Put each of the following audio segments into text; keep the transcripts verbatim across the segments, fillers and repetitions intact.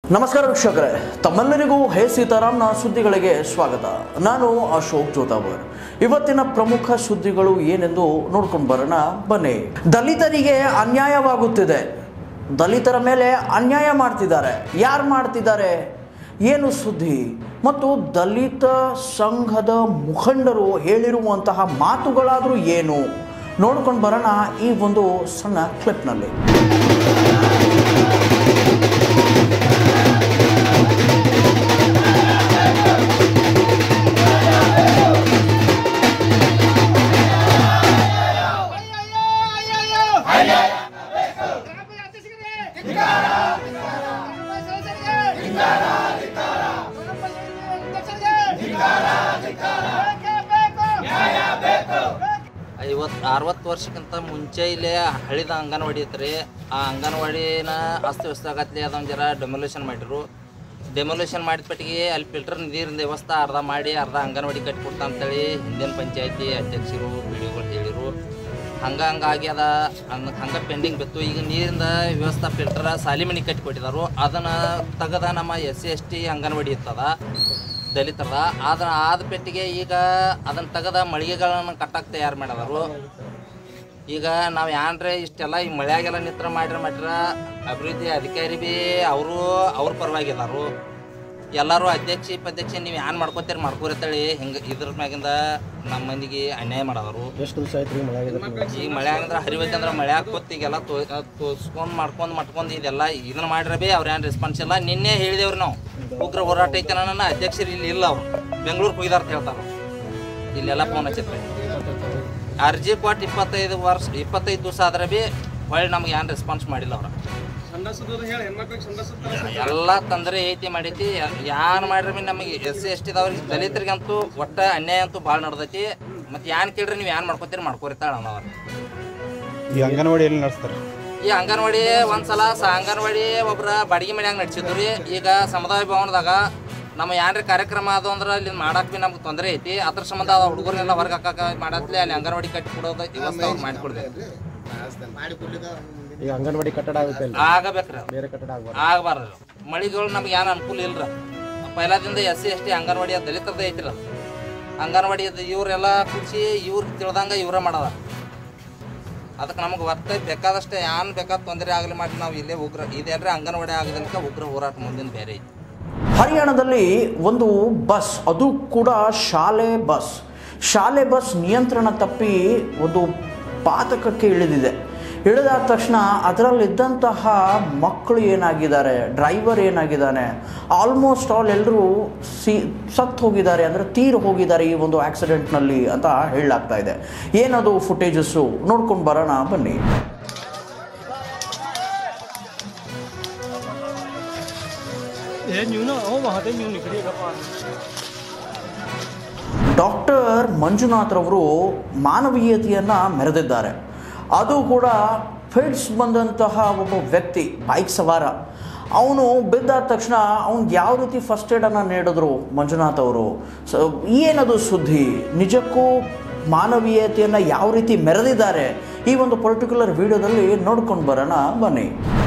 ನಮಸ್ಕಾರ ವೀಕ್ಷಕರೇ, ತಮ್ಮೆಲ್ಲರಿಗೂ ಹೇ ಸೀತಾರಾಮ್ನ ಸುದ್ದಿಗಳಿಗೆ ಸ್ವಾಗತ. ನಾನು ಅಶೋಕ್ ಜೋತಾವರ್. ಇವತ್ತಿನ ಪ್ರಮುಖ ಸುದ್ದಿಗಳು ಏನೆಂದು ನೋಡ್ಕೊಂಡು ಬರೋಣ ಬನ್ನಿ. ದಲಿತರಿಗೆ ಅನ್ಯಾಯವಾಗುತ್ತಿದೆ, ದಲಿತರ ಮೇಲೆ ಅನ್ಯಾಯ ಮಾಡ್ತಿದ್ದಾರೆ. ಯಾರು ಮಾಡ್ತಿದ್ದಾರೆ, ಏನು ಸುದ್ದಿ ಮತ್ತು ದಲಿತ ಸಂಘದ ಮುಖಂಡರು ಹೇಳಿರುವಂತಹ ಮಾತುಗಳಾದರೂ ಏನು ನೋಡ್ಕೊಂಡು ಬರೋಣ ಈ ಒಂದು ಸಣ್ಣ ಕ್ಲಿಪ್ನಲ್ಲಿ. ಐವತ್ತು ಅರವತ್ತು ವರ್ಷಕ್ಕಿಂತ ಮುಂಚೆ ಇಲ್ಲೇ ಹಳಿದ ಅಂಗನವಾಡಿ ಐತ್ರಿ. ಆ ಅಂಗನವಾಡಿನ ಅಸ್ತವ್ಯಸ್ತ ಆಗತ್ಲಿ ಅದೊಂದು ಜರ ಡೆಮೊಲೇಷನ್ ಮಾಡಿರು. ಡೆಮೊಲೇಷನ್ ಮಾಡಿದ ಪಟ್ಟಿಗೆ ಅಲ್ಲಿ ಫಿಲ್ಟರ್ ನೀರಿನ ವ್ಯವಸ್ಥೆ ಅರ್ಧ ಮಾಡಿ ಅರ್ಧ ಅಂಗನವಾಡಿ ಕಟ್ಟಿಕೊಡ್ತಾ ಅಂತೇಳಿ ಹಿಂದಿನ ಪಂಚಾಯತಿ ಅಧ್ಯಕ್ಷರು ವಿಡಿಯೋಗಳು ಹೇಳಿರು. ಹಂಗೆ ಹಂಗಾಗಿ ಅದ ಹಂಗೆ ಪೆಂಡಿಂಗ್ ಬಿತ್ತು. ಈಗ ನೀರಿನ ವ್ಯವಸ್ಥೆ ಫಿಲ್ಟರ್ ಸಾಲಿಮಣಿ ಕಟ್ಟಿಕೊಟ್ಟಿದ್ದಾರೆ. ಅದನ್ನು ತೆಗೆದ ನಮ್ಮ S C S T anganwadi ಇರ್ತದ ದಲಿತರದ. ಆದ ಆದ ಪೆಟ್ಟಿಗೆ ಈಗ ಅದನ್ನು ತೆಗೆದ ಮಳಿಗೆಗಳನ್ನು ಕಟ್ಟಕ್ಕೆ ತಯಾರು ಮಾಡಿದರು. ಈಗ ನಾವು ಏನ್ರೆ ಇಷ್ಟೆಲ್ಲ ಈ ಮಳೆಯಾಗೆಲ್ಲ ನಿತ್ರ ಮಾಡ್ರೆ ಮಾಡ್ರ ಅಭಿವೃದ್ಧಿ ಅಧಿಕಾರಿ ಭೀ ಅವರು ಅವ್ರ ಪರವಾಗಿದ್ದಾರು. ಎಲ್ಲರೂ ಅಧ್ಯಕ್ಷ ಉಪಾಧ್ಯಕ್ಷ ನೀವು ಏನು ಮಾಡ್ಕೋತೀರಿ ಮಾಡ್ಕೋರಿತ್ತೇಳಿ ಹಿಂಗೆ ಇದ್ರ ಮ್ಯಾಗಿಂದ ನಮ್ಮ ಮಂದಿಗೆ ಅನ್ಯಾಯ ಮಾಡೋರು. ಎಷ್ಟು ದಿವಸ ಆಯ್ತು ರೀ ಮಳೆ? ಈಗ ಮಳೆ ಅಂದ್ರೆ ಹರಿವೈತೆ ಅಂದ್ರೆ ಮಳೆ ಹಾಕೋತ್ ಈಗೆಲ್ಲ ತೋ ತೋರ್ಸ್ಕೊಂಡು ಮಾಡ್ಕೊಂಡು ಮಾಡ್ಕೊಂಡು ಇದೆಲ್ಲ ಇದನ್ನ ಮಾಡ್ರೆ ಭೀ ಅವ್ರು ಏನು ರೆಸ್ಪಾನ್ಸ್ ಇಲ್ಲ. ನಿನ್ನೆ ಹೇಳಿದೇವ್ರಿ ನಾವು ಉಗ್ರ ಹೋರಾಟ ಐತೆ ನನ್ನ ಅಧ್ಯಕ್ಷರು ಇಲ್ಲಿ ಇಲ್ಲ, ಅವರು ಬೆಂಗಳೂರು ಹೋಗಿದಾರ ಅಂತ ಹೇಳ್ತಾರೆ. ಇಲ್ಲೆಲ್ಲ ಫೋನ್ ಹಚ್ಚಿರ್ತಾರೆ. ಅರ್ಜಿ ಕೊಟ್ಟು ಇಪ್ಪತ್ತೈದು ವರ್ಷ ಇಪ್ಪತ್ತೈದು ದಿವಸ ಆದ್ರೆ ಭೀ ಹೊಳ್ಳಿ ನಮ್ಗೆ ಏನು ರೆಸ್ಪಾನ್ಸ್ ಮಾಡಿಲ್ಲ ಅವ್ರು. ಎಲ್ಲ ತೊಂದರೆ ಐತಿ ಮಾಡೈತಿ. ಯಾರು ಮಾಡ್ರಿ ಭೀ ನಮಗೆ ಎಸ್ ಸಿ ಎಸ್ ಟಿದವ್ರಿಗೆ ದಲಿತರಿಗಂತೂ ಒಟ್ಟ ಅನ್ಯಾಯ ಅಂತೂ ಭಾಳ ನಡೆದೈತಿ. ಮತ್ತು ಏನು ಕೇಳ್ರಿ ನೀವು ಏನು ಮಾಡ್ಕೋತೀರಿ ಮಾಡ್ಕೋರಿತಾಳ ಅವ್ರು. ಈ ಅಂಗನವಾಡಿ ಎಲ್ಲಿ ನಡೆಸ್ತಾರೆ? ಈ ಅಂಗನವಾಡಿ ಒಂದ್ಸಲ ಸ ಅಂಗನವಾಡಿ ಒಬ್ಬರ ಬಾಡಿಗೆ ಮನ್ಯಾಗ ನಡೆಸಿದ್ರು ರೀ. ಈಗ ಸಮುದಾಯ ಭವನದಾಗ ನಮ್ಮ ಏನ್ರಿ ಕಾರ್ಯಕ್ರಮ ಅದು ಅಂದ್ರೆ ಅಲ್ಲಿ ಮಾಡಕ್ಕೆ ಭೀ ನಮ್ಗೆ ತೊಂದರೆ ಐತಿ. ಅದ್ರ ಸಂಬಂಧ ಹುಡುಗರನ್ನೆಲ್ಲ ಹೊರಗೆ ಹಾಕಕ್ಕೆ ಮಾಡತ್ಲಿ ಅಲ್ಲಿ ಅಂಗನವಾಡಿ ಕಟ್ಟಿ ಕೊಡೋದು ವ್ಯವಸ್ಥೆ ಅವ್ರು ಮಾಡಿಕೊಡ್ಬೇಕು. ಈಗ ಅಂಗನವಾಡಿ ಕಟ್ಟಡ ಆಗುತ್ತೆ ಆಗಬೇಕ್ರಿ, ಬೇರೆ ಕಟ್ಟಡ ಆಗಬಾರ್ದು ಆಗಬಾರ್ದು. ಮಳಿಗಳು ನಮ್ಗೆ ಏನು ಅನುಕೂಲ ಇಲ್ರ. ಪೈಲಾದಿಂದ S C S T anganwadi ದಲಿತರದ್ದು ಐತಿರ. ಅಂಗನವಾಡಿ ಇವರೆಲ್ಲ ಕುಡಿಸಿ ಇವ್ರು ತಿಳ್ದಂಗೆ ಇವರೇ ಮಾಡೋದ. ಅದಕ್ಕೆ ನಮಗೆ ವರ್ತ ಬೇಕಾದಷ್ಟೇ ಏನು ಬೇಕಾದ ತೊಂದರೆ ಆಗಲಿ ಮಾಡಿ ನಾವು ಇಲ್ಲೇ ಉಗ್ರ ಇದೆಲ್ಲರಿ ಅಂಗನವಾಡಿ ಆಗೋದಕ್ಕೆ ಉಗ್ರ ಹೋರಾಟ ಮುಂದಿನ ಬೇರೆ ಐತಿ. ಹರಿಯಾಣದಲ್ಲಿ ಒಂದು ಬಸ್, ಅದು ಕೂಡ ಶಾಲೆ ಬಸ್ ಶಾಲೆ ಬಸ್ ನಿಯಂತ್ರಣ ತಪ್ಪಿ ಒಂದು ಪಾತಕಕ್ಕೆ ಇಳಿದಿದೆ. ಇಳಿದಾದ ತಕ್ಷಣ ಅದರಲ್ಲಿದ್ದಂತಹ ಮಕ್ಕಳು ಏನಾಗಿದ್ದಾರೆ, ಡ್ರೈವರ್ ಏನಾಗಿದ್ದಾನೆ, ಆಲ್ಮೋಸ್ಟ್ ಆಲ್ ಎಲ್ಲರೂ ಸಿ ಸತ್ತು ಹೋಗಿದ್ದಾರೆ, ಅಂದರೆ ತೀರು ಹೋಗಿದ್ದಾರೆ ಈ ಒಂದು ಆಕ್ಸಿಡೆಂಟ್ನಲ್ಲಿ ಅಂತ ಹೇಳಲಾಗ್ತಾ ಇದೆ. ಏನದು ಫುಟೇಜಸ್ಸು ನೋಡ್ಕೊಂಡು ಬರೋಣ ಬನ್ನಿ. ಡಾಕ್ಟರ್ ಮಂಜುನಾಥ್ ರವರು ಮಾನವೀಯತೆಯನ್ನು ಮೆರೆದಿದ್ದಾರೆ. ಅದು ಕೂಡ ಫಿಟ್ಸ್ ಬಂದಂತಹ ಒಬ್ಬ ವ್ಯಕ್ತಿ, ಬೈಕ್ ಸವಾರ, ಅವನು ಬಿದ್ದಾದ ತಕ್ಷಣ ಅವ್ನಿಗೆ ಯಾವ ರೀತಿ ಫಸ್ಟ್ ಏಡನ್ನು ನೀಡಿದ್ರು ಮಂಜುನಾಥ್ ಅವರು. ಸೊ ಏನದು ಸುದ್ದಿ, ನಿಜಕ್ಕೂ ಮಾನವೀಯತೆಯನ್ನು ಯಾವ ರೀತಿ ಮೆರೆದಿದ್ದಾರೆ ಈ ಒಂದು ಪರ್ಟಿಕ್ಯುಲರ್ ವಿಡಿಯೋದಲ್ಲಿ ನೋಡ್ಕೊಂಡು ಬರೋಣ ಬನ್ನಿ.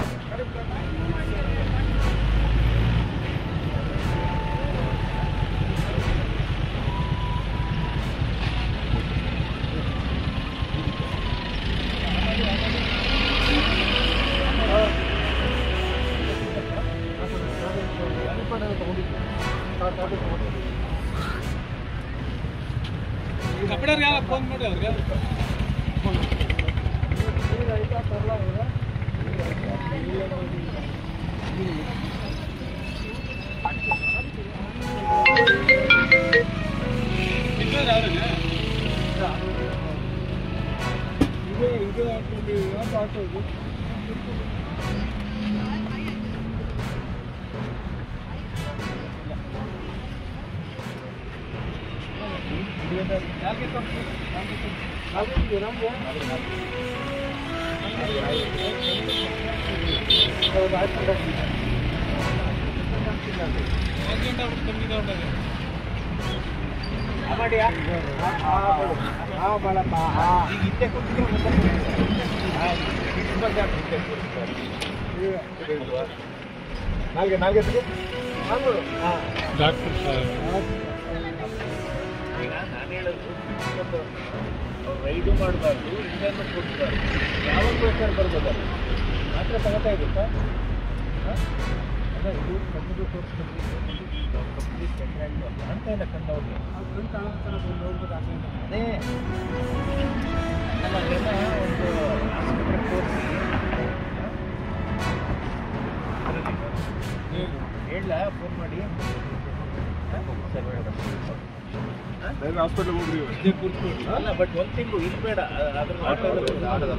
ಕಪಡೆ ಯಾವ ಫೋನ್ ಮಾಡಿ ಅವ್ರಿಗೆ ನಾಲ್ಗೆ ನಾಲ್ಗೆ ಡಾಕ್ಟರ್ ಈಗ ನಾನು ಹೇಳೋದು ಒಂದು ರೈಡು ಮಾಡಬಾರ್ದು ಇಂಟರ್ನೆಟ್ ಕೊಡ್ತಾರೆ ಯಾವಾಗ ಬೇಕಾದ್ರೆ ಬರ್ಬೋದಲ್ಲ ಮಾತ್ರ ತಗೋತಾ ಇರುತ್ತಾ ಅದೇ ಇದು ಕಂಪ್ಯೂಟರ್ ಕೋರ್ಸ್ ಕಂಪ್ಲೀಟ್ ಕಂಪ್ಲೀಟ್ ಅಂತ ಇಲ್ಲ ಕಂಡವ್ರಿಗೆ ಅದೇ ಅಲ್ಲ ಎಲ್ಲ ಒಂದು ಆಸ್ಪತ್ರೆ ತೋರಿಸಿ ಹೇಳ ಫೋನ್ ಮಾಡಿ ಬೇಗ ಹಾಸ್ಪಿಟಲ್ ಹೋಗ್ರಿ ಅಲ್ಲ ಬಟ್ ಒಂದು ತಿಂಗಳು ಇದು ಬೇಡ ಅದ್ರ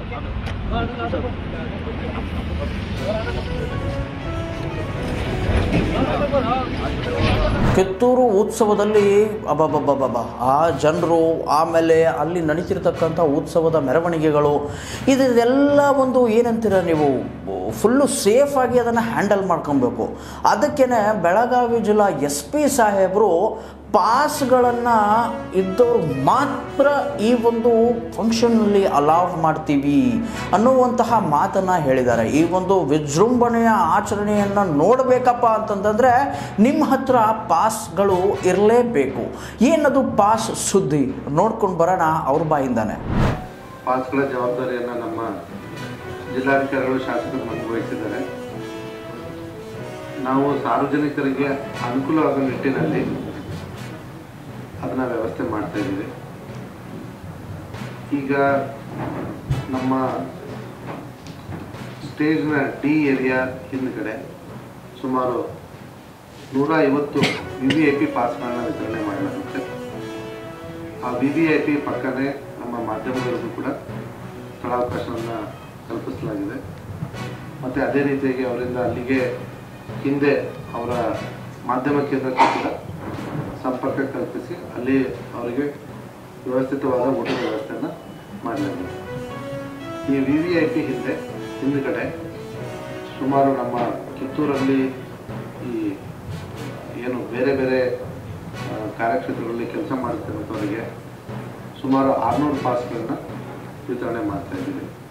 ಕಿತ್ತೂರು ಉತ್ಸವದಲ್ಲಿ ಅಬ್ಬಬ್ಬಬ್ಬಬ್ಬ ಆ ಜನರು, ಆಮೇಲೆ ಅಲ್ಲಿ ನಡೀತಿರ್ತಕ್ಕಂಥ ಉತ್ಸವದ ಮೆರವಣಿಗೆಗಳು, ಇದೆಲ್ಲ ಒಂದು ಏನಂತೀರ ನೀವು ಫುಲ್ಲು ಸೇಫಾಗಿ ಅದನ್ನು ಹ್ಯಾಂಡಲ್ ಮಾಡ್ಕೊಬೇಕು. ಅದಕ್ಕೇ ಬೆಳಗಾವಿ ಜಿಲ್ಲಾ ಎಸ್ ಪಿ ಸಾಹೇಬರು ಪಾಸ್ಗಳನ್ನು ಇದ್ದವ್ರು ಮಾತ್ರ ಈ ಒಂದು ಫಂಕ್ಷನ್ನಲ್ಲಿ ಅಲಾವ್ ಮಾಡ್ತೀವಿ ಅನ್ನುವಂತಹ ಮಾತನ್ನು ಹೇಳಿದ್ದಾರೆ. ಈ ಒಂದು ವಿಜೃಂಭಣೆಯ ಆಚರಣೆಯನ್ನು ನೋಡಬೇಕಪ್ಪ ಅಂತಂತಂದರೆ ನಿಮ್ಮ ಹತ್ರ ಪಾಸ್ಗಳು ಇರಲೇಬೇಕು. ಏನದು ಪಾಸ್ ಸುದ್ದಿ ನೋಡ್ಕೊಂಡು ಬರೋಣ ಅವ್ರ ಬಾಯಿಂದಾನೆ. ಪಾಸ್ಗಳ ಜವಾಬ್ದಾರಿಯನ್ನು ನಮ್ಮ ಜಿಲ್ಲಾಧಿಕಾರಿಗಳು ಶಾಸಕರು ನಮಗೆ ವಹಿಸಿದ್ದಾರೆ. ನಾವು ಸಾರ್ವಜನಿಕರಿಗೆ ಅನುಕೂಲವಾದ ನಿಟ್ಟಿನಲ್ಲಿ ಅದನ್ನು ವ್ಯವಸ್ಥೆ ಮಾಡ್ತಾ ಇದ್ದೀವಿ. ಈಗ ನಮ್ಮ ಸ್ಟೇಜ್ನ ಡಿ ಏರಿಯಾ ಹಿಂದ್ಗಡೆ ಸುಮಾರು ನೂರ ಐವತ್ತು ವಿ ವಿ ಐ ಪಿ ಪಾಸ್ಗಳನ್ನ ವಿತರಣೆ ಮಾಡಲಾಗುತ್ತೆ. ಆ ವಿ ವಿ ಐ ಪಿ ಪಕ್ಕನೇ ನಮ್ಮ ಮಾಧ್ಯಮದವರಿಗೂ ಕೂಡ ಸ್ಥಳಾವಕಾಶವನ್ನು ಕಲ್ಪಿಸಲಾಗಿದೆ. ಮತ್ತು ಅದೇ ರೀತಿಯಾಗಿ ಅವರಿಂದ ಅಲ್ಲಿಗೆ ಹಿಂದೆ ಅವರ ಮಾಧ್ಯಮ ಕೇಂದ್ರಕ್ಕೆ ಕೂಡ ಸಂಪರ್ಕ ಕಲ್ಪಿಸಿ ಅಲ್ಲಿ ಅವರಿಗೆ ವ್ಯವಸ್ಥಿತವಾದ ಊಟದ ವ್ಯವಸ್ಥೆಯನ್ನು ಮಾಡಲಾಗಿದೆ. ಈ ವಿ ವಿ ಐ ಪಿ ಹಿಂದೆ ಹಿಂದುಗಡೆ ಸುಮಾರು ನಮ್ಮ ಕಿತ್ತೂರಲ್ಲಿ ಈ ಏನು ಬೇರೆ ಬೇರೆ ಕಾರ್ಯಕ್ಷೇತ್ರಗಳಲ್ಲಿ ಕೆಲಸ ಮಾಡುತ್ತಿರುವಂಥವರಿಗೆ ಸುಮಾರು ಆರುನೂರು ಪಾಸ್ಗಳನ್ನು ವಿತರಣೆ ಮಾಡ್ತಾ ಇದ್ದೀವಿ.